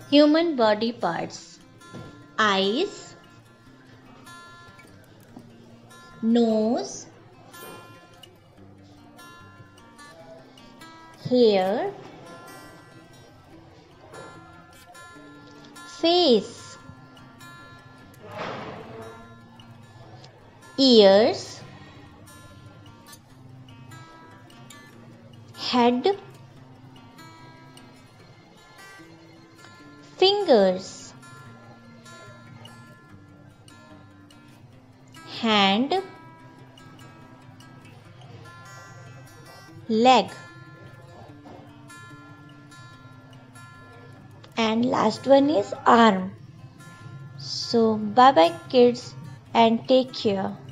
Human body parts: eyes, nose, hair, face, ears, head, fingers, hand, leg, and last one is arm. So bye bye kids and take care.